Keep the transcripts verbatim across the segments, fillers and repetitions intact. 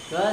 Gas.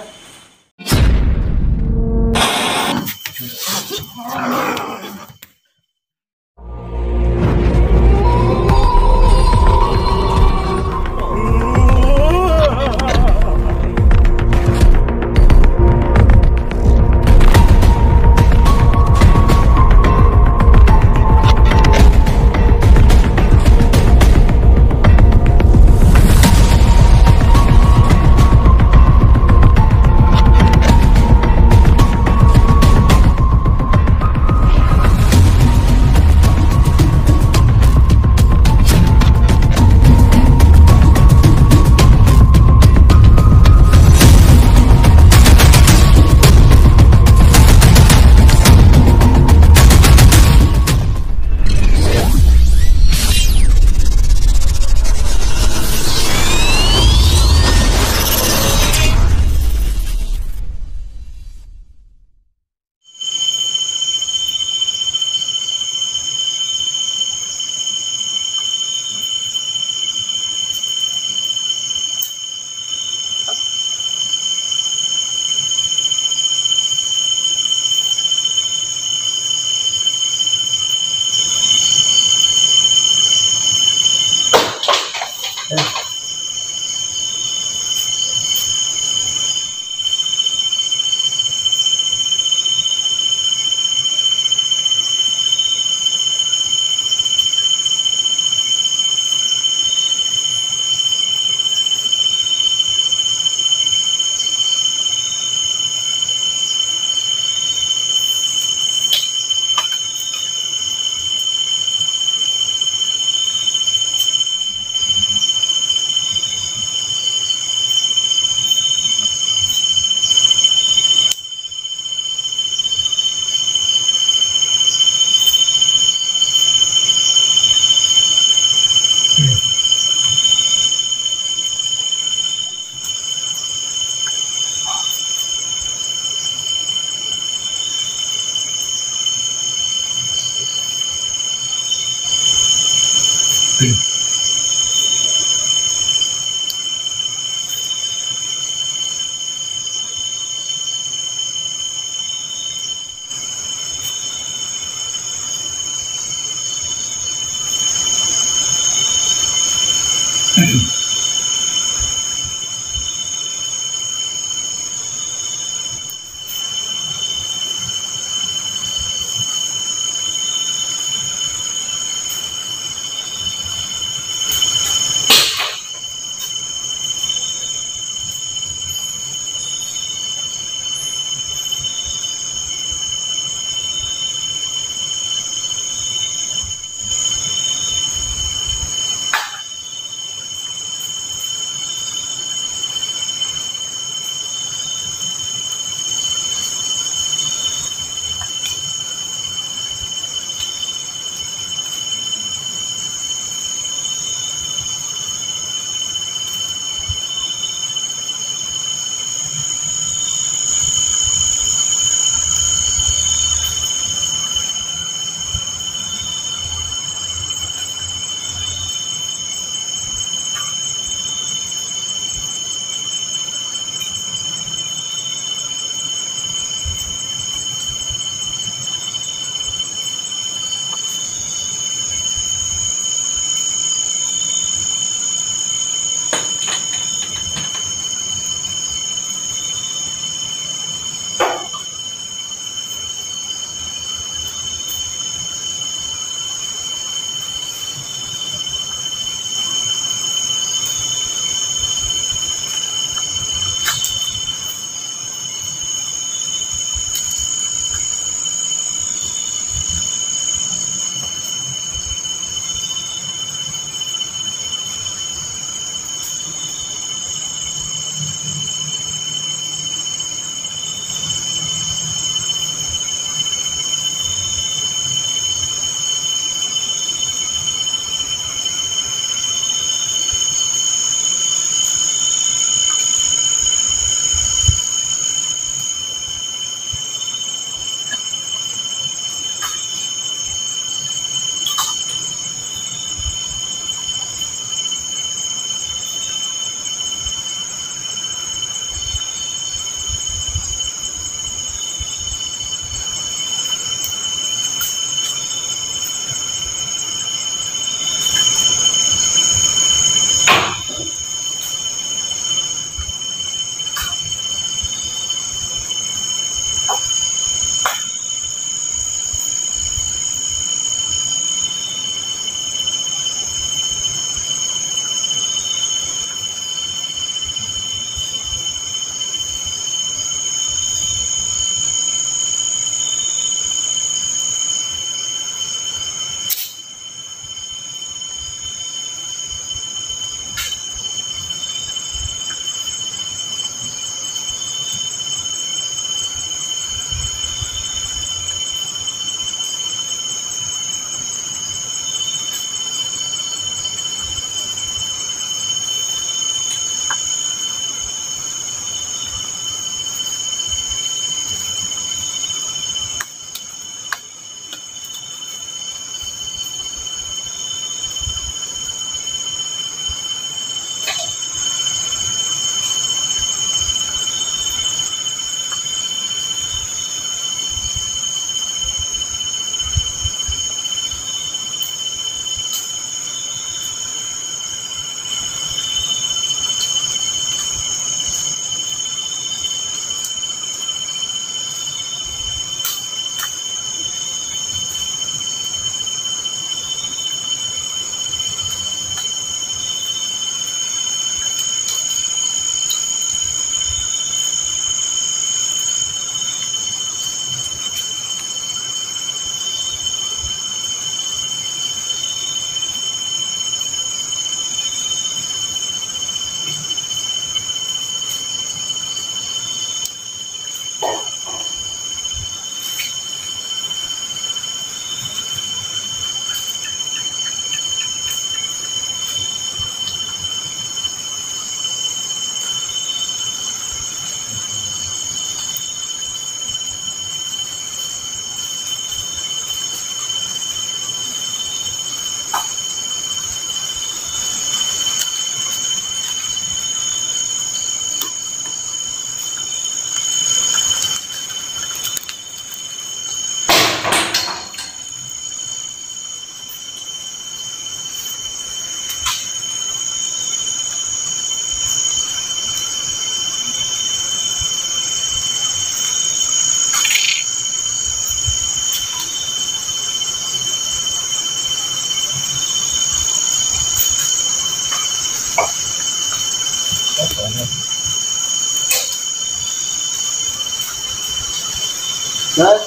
Dan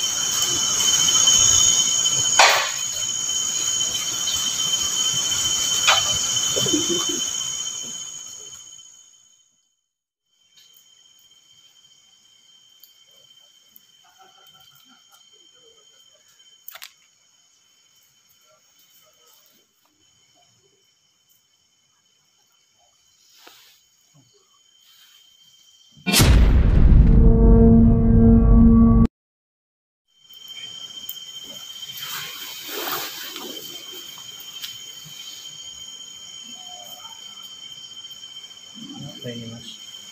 apa ini mas?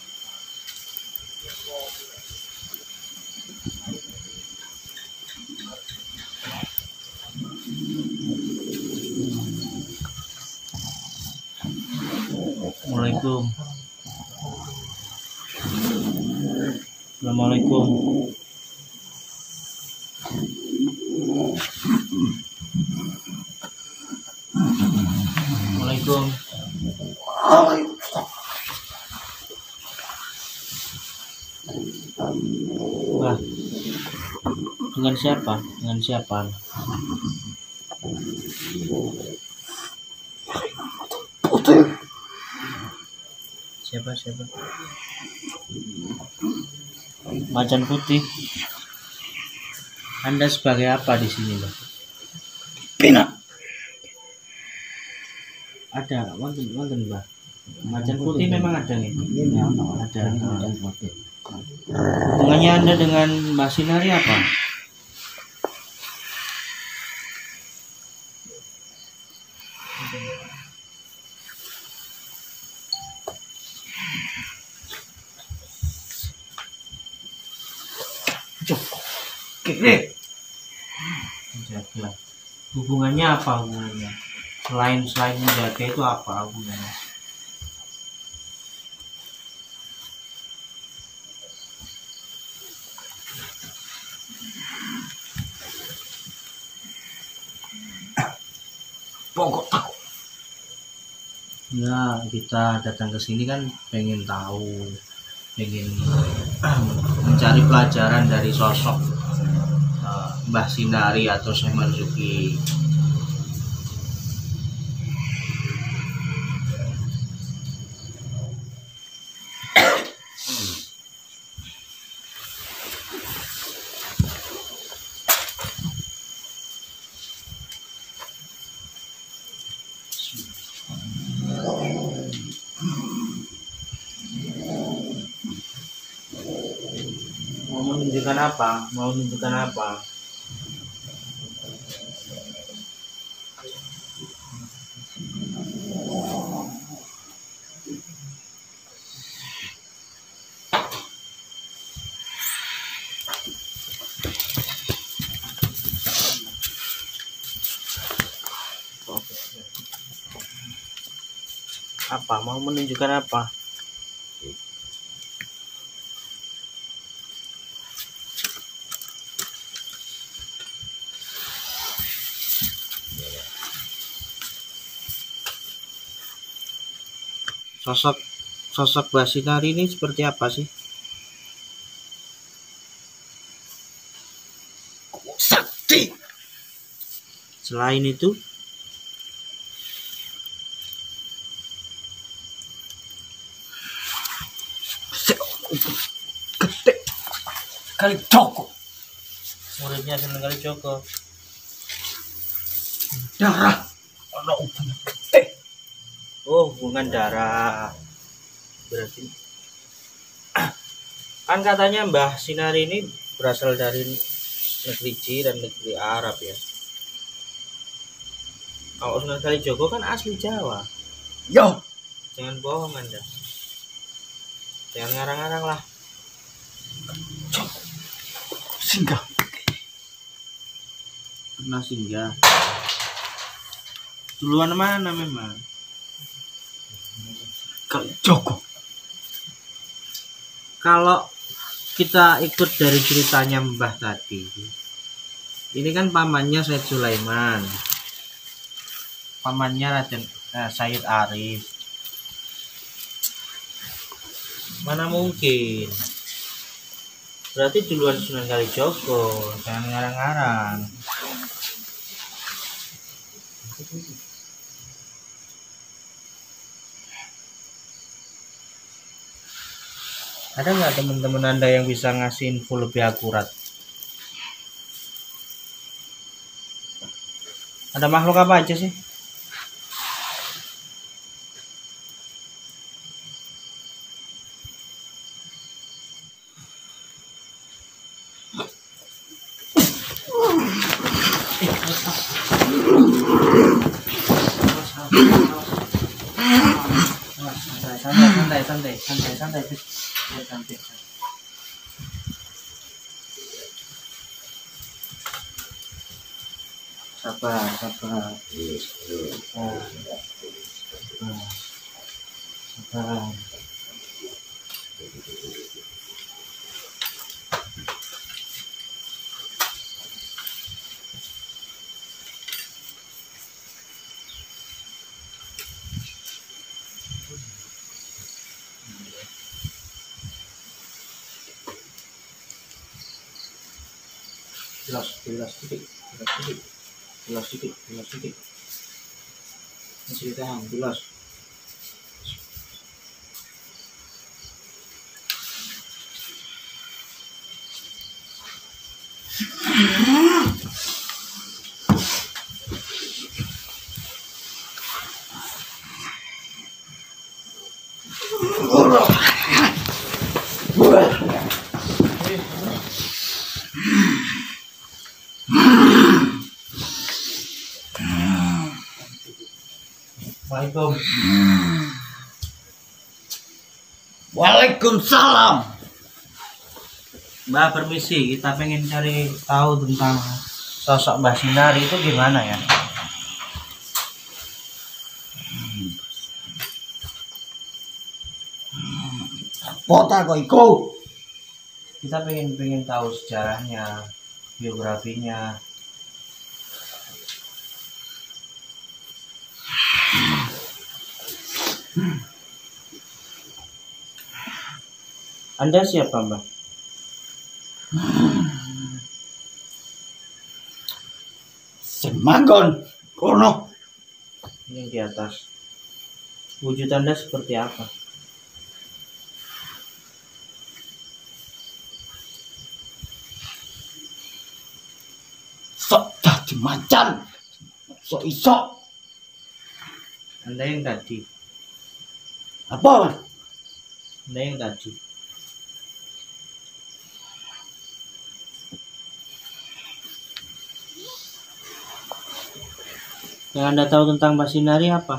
Assalamualaikum. Assalamualaikum. Assalamualaikum. Wah, dengan siapa? Dengan siapa? Siapa siapa? Macan putih. Anda sebagai apa di sini, Mbak? Pina. Ada, wonten wonten, Mbak. Macan putih memang ada nih. Ini ada Ada. macan putih. Hubungannya Anda dengan Mbak Sinari apa? Kiri. Menjaga. Hubungannya apa hubungannya? Selain selain menjaga itu apa hubungannya? Pokok tahu. Ya, kita datang ke sini kan pengen tahu, pengen mencari pelajaran dari sosok uh, Mbah Sinari atau Syekh Marzuki. Mau menunjukkan apa? Mau menunjukkan apa? Apa? Mau menunjukkan apa? Sosok sosok Mbah Sinari ini seperti apa sih? Sakti. Selain itu, Gede. Kali Joko. muridnya Sunan Kalijogo. Darah. Ono hubungan gede. Oh, hubungan darah. Berarti kan katanya Mbah Sinari ini berasal dari negeri Jin dan negeri Arab ya. Kalau Sunan Kalijogo kan asli Jawa. Yo. Jangan bohong Anda. Jangan ngarang-ngarang lah. Joko. Singgah. Pernah singgah. Duluan mana memang? Kali Joko. Kalau kita ikut dari ceritanya Mbah tadi, ini kan pamannya Said Sulaiman, pamannya Raden eh, Said Arif. Mana mungkin Berarti duluan Sunan Kalijogo, jangan ngarang-ngarang. Ada nggak teman-teman Anda yang bisa ngasih info lebih akurat? Ada makhluk apa aja sih? Santai, santai, santai, santai, santai, santai, santai. Sabar, sabar. Oh. Sabar. Jelas, jelas sedikit, jelas sedikit, jelas sedikit, jelas sedikit. Masih ditahan, jelas. Assalamualaikum. Waalaikumsalam. Mbak, permisi, kita pengen cari tahu tentang sosok Mbah Sinari itu gimana ya? Kota kok iku? Kita pengen pengen tahu sejarahnya, biografinya. Anda siapa, Mbak? Semanggon kono. Yang di atas. Wujud Anda seperti apa? Sok dadi macan. Sok iso. Anda yang tadi. Apa? Anda yang tadi. Yang Anda tahu tentang Mbah Sinari apa?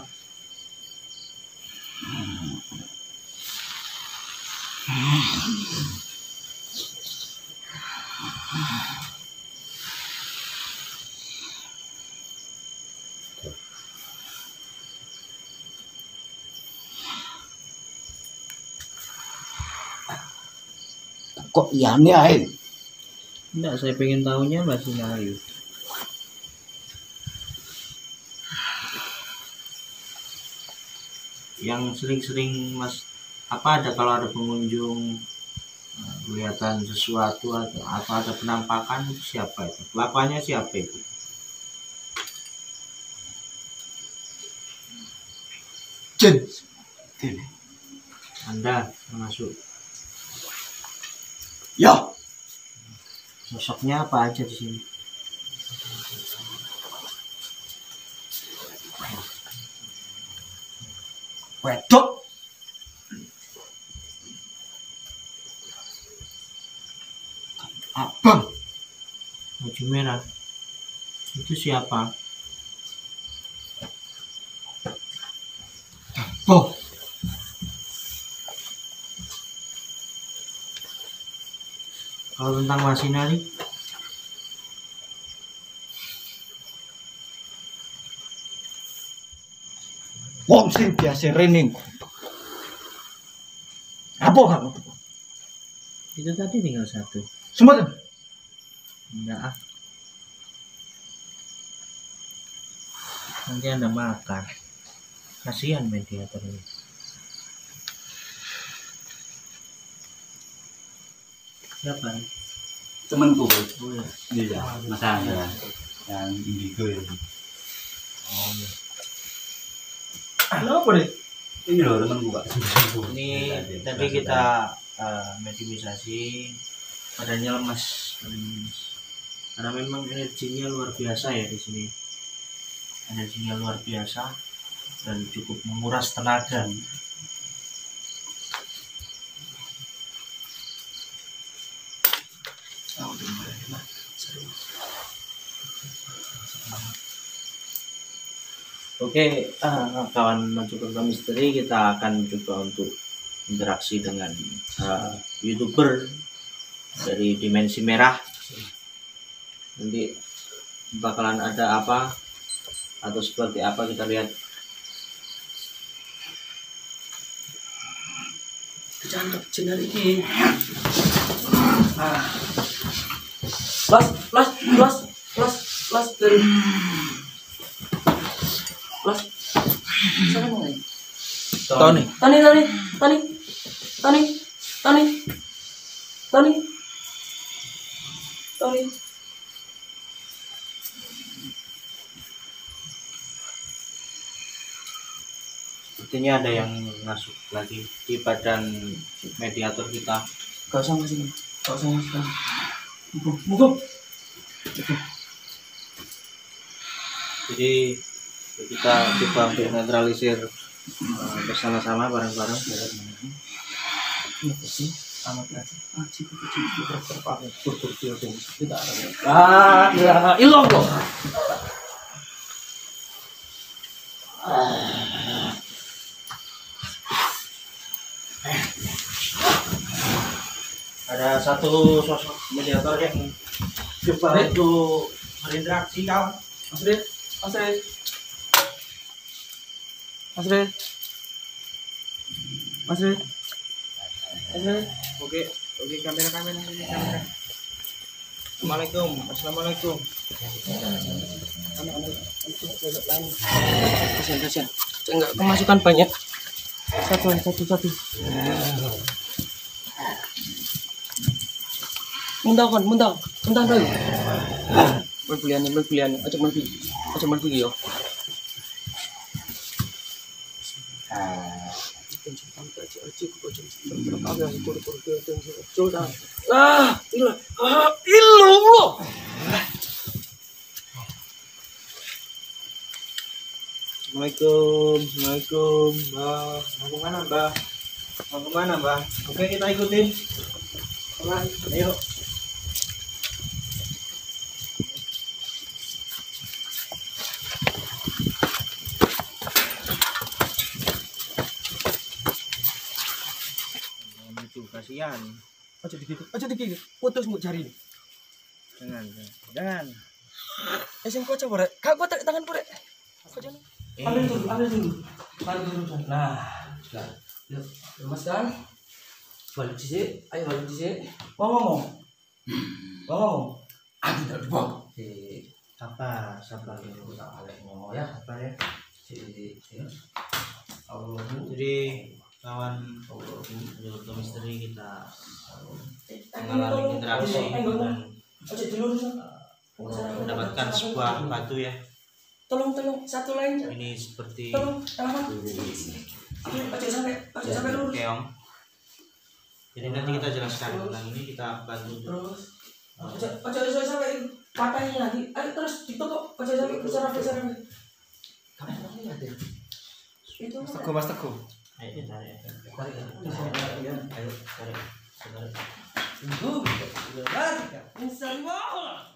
Kok iyane ae? Enggak, saya pengen tahunya Mbah Sinari. Yang sering-sering Mas, apa ada kalau ada pengunjung eh, kelihatan sesuatu atau, atau ada penampakan, itu siapa itu? Pelakuannya siapa itu? Jin. Anda termasuk. Ya, Sosoknya apa aja di sini? wedok. Abang. Baju merah. Itu siapa? Oh, Kalau tentang Mbah Sinari, wong sing biasa rening. Apa kamu? itu tadi tinggal satu. Semboten. Enggak ah. Nanti Anda makan. Kasihan mediatornya. Siapa? Temanku bos. Oh ya. Iya, Mas Angga yang indigo ini. Oh iya. Kenapa deh? Ini loh temanku pak. Ini tadi kita uh, mediumisasi, badannya lemas, lemas. Karena memang energinya luar biasa ya di sini. Energinya luar biasa dan cukup menguras tenaga. Oke, ah, kawan mencoba misteri, kita akan coba untuk interaksi dengan uh, youtuber dari dimensi merah. Nanti bakalan ada apa atau seperti apa kita lihat. Kecantik jenar iki. Las, las, las, las, las dari las. Siapa namanya? Tony. Tani, Tani, Tani, Tani, Tani, Tani, Tani. Sepertinya ada yang masuk lagi di badan mediator kita. Gak usah masuk, gak usah masuk. Buka, buka. Jadi kita coba untuk netralisir uh, bersama-sama bareng-bareng. Ini sih amat aja. Ah, cipu cipu terpakai tur-tur tidak ada. Ah, ya illallah. Ada satu sosok mediator yang coba untuk berinteraksi kawan. Mas Red, Mas Red, Mas Red, Mas Red, Mas Red. Oke, oke kamera kamera ini kamera. Assalamualaikum, assalamualaikum. Kasihan, kasihan. Enggak kemasukan banyak. Satu, satu, satu. Muntah kan, muntah, muntah dulu. Berbulian, berbulian, aja berbulian, aja berbulian yo. Ah, ilah, ah, ilah. Assalamualaikum, assalamualaikum, Mbak. Mau kemana, Mbak? Mau kemana, Mbak? Oke, kita ikutin. Pelan, ayo. Itu kasihan. Aja dikit, aja dikit. Putus mau cari. Jangan, jangan. Eh, sing kocok pore. Kak, gua tarik tangan pore. Kocok. Eh, Ambil dulu, ambil dulu. Ambil dulu. Nah, sudah. Yuk, lemaskan. Balik sisi, ayo balik sisi. Mau ngomong. Mau ngomong. Ah, tidak dibawa. Si sabar, sabar ya. aku tak balik ngomong ya. Sabar ya. Si si. Allah. Jadi kawan youtuber misteri kita mengalami interaksi dan Aja dulu. mendapatkan sebuah batu ya. Tolong, tolong, satu lain. Ini seperti Tolong, tangan. Aja sampai, aja sampai lurus. keong. Jadi nanti kita jelaskan tentang ini, kita bantu. Terus, aja, aja, aja sampai patahnya nanti. Ayo terus ditukuk, aja sampai bicara bicara. Kamu lihat ya. Itu Mas Teguh, Mas Teguh. Ayo tarik. tarik ya. Ayo tarik. Tarik. Tunggu. Insya Allah.